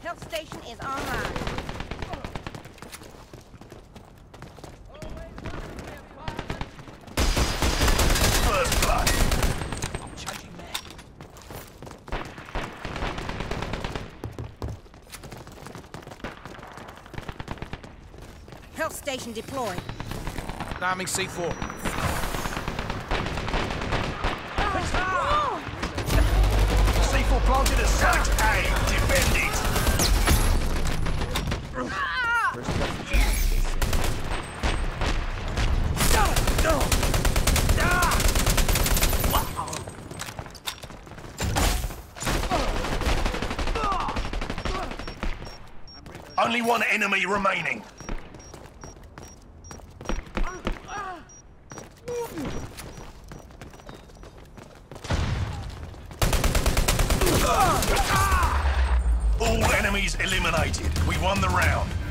Health station is online. First blood. I'm changing that. Health station deployed. Arming C4. C4 planted at site A. Defend it. Only one enemy remaining. All enemies eliminated. We won the round.